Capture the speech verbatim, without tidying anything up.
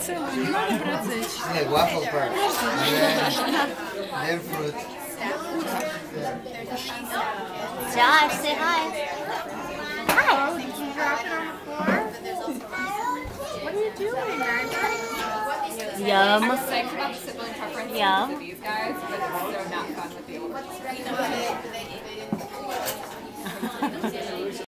Marcelo, nie mogę wracać. Nie, waffle first. Then, then fruit. Josh, say hi. Hi. Oh, did you drop it on the floor? What are you doing, Nigel? Yum. I'm sick about the sibling preferences Yum. of these guys, but it's so not fun with the older ones.